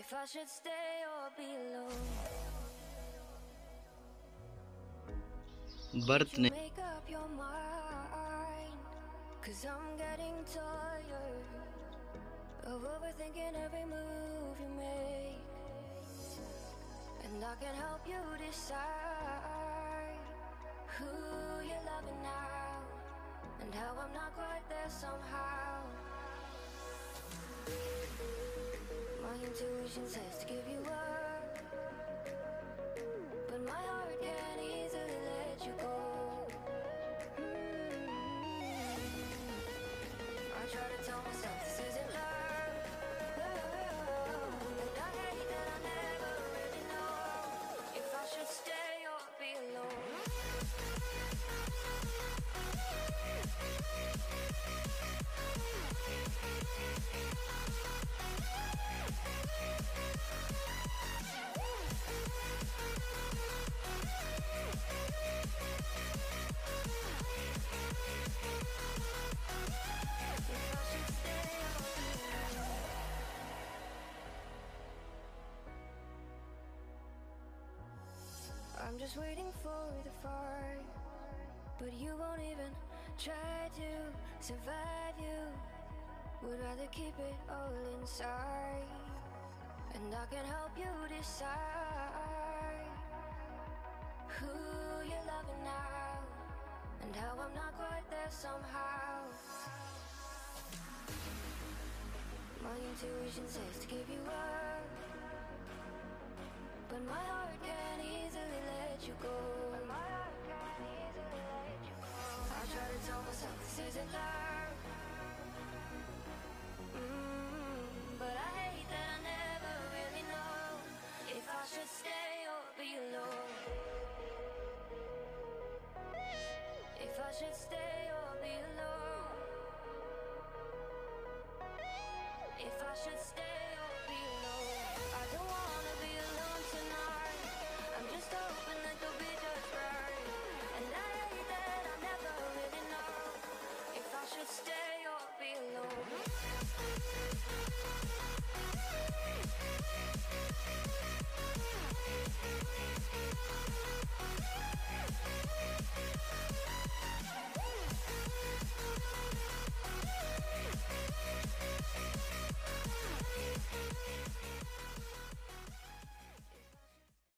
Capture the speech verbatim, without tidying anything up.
If I should stay or be alone. Birth You ने make up your mind, cause I'm getting tired of overthinking every move you make. And I can help you decide who you're loving now, and how I'm not quite there somehow. My intuition says to give you up, but my heart can't easily let you go. I try to tell myself this isn't love, and I hate that I never really know if I should stay or be alone. I'm just waiting for the fire, but you won't even try to survive. You would rather keep it all inside, and I can help you decide who you're loving now, and how I'm not quite there somehow. My intuition says to give you up, but my heart can't easily let you go. I try to tell myself this isn't love, mm, but I hate that I never really know if I should stay or be alone. If I should stay or be alone. If I should stay